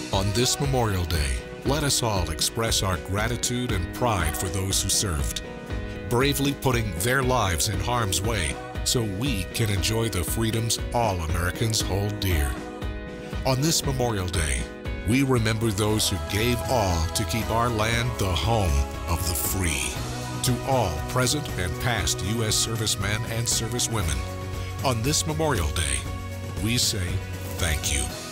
On this Memorial Day, let us all express our gratitude and pride for those who served, bravely putting their lives in harm's way so we can enjoy the freedoms all Americans hold dear. On this Memorial Day, we remember those who gave all to keep our land the home of the free. To all present and past U.S. servicemen and servicewomen, on this Memorial Day, we say thank you.